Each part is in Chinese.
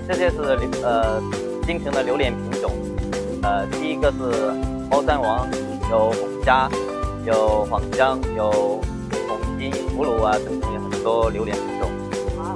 这些是槟城的榴莲品种。第一个是猫山王，有红虾，有黄姜，有红金、葫芦啊等等很多榴莲品种。 好。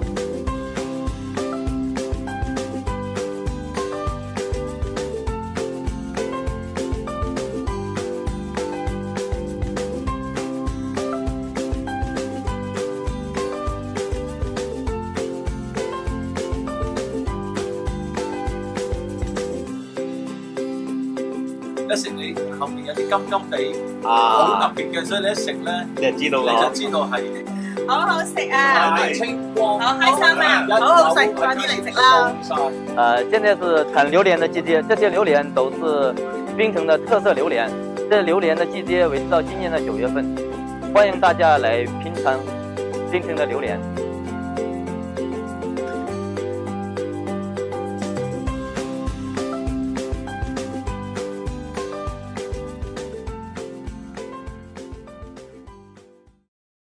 一食你後面有啲金金地，好特別嘅，所以你一食咧， 你就知道你就知道係好好食啊！ 大清光， 好開心啊！好好食，快啲嚟食啦！ 現在是產榴蓮的季節，這些榴蓮都是檳城的特色榴蓮。這榴蓮的季節維持到今年的9月份，歡迎大家來品嘗檳城的榴蓮。